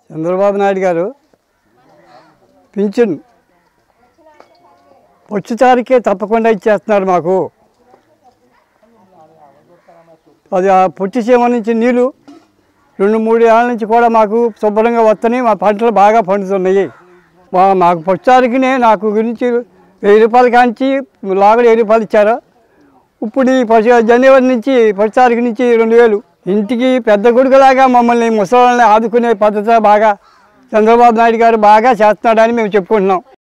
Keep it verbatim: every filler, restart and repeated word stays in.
చంద్రబాబు నాయుడు గారు పింఛన్ వచ్చే తారీఖే తప్పకుండా ఇచ్చేస్తున్నారు మాకు. అది ఆ పట్టిసీమ నుంచి నీళ్ళు రెండు మూడు ఏళ్ళ నుంచి కూడా మాకు శుభ్రంగా వస్తున్నాయి. మా పంటలు బాగా పండుతున్నాయి. మా మాకు పచ్చారికినే నాకు గురించి వెయ్యి రూపాయలు కాంచి లాగడ వెయ్యి రూపాయలు ఇచ్చారు. ఇప్పుడు ఈ పశు జనవరి నుంచి పచ్చారికి నుంచి రెండు వేలు ఇంటికి పెద్ద కొడుకులాగా మమ్మల్ని ముసలాళ్ళని ఆదుకునే పద్ధతి బాగా చంద్రబాబు నాయుడు గారు బాగా చేస్తున్నాడని మేము చెప్పుకుంటున్నాం.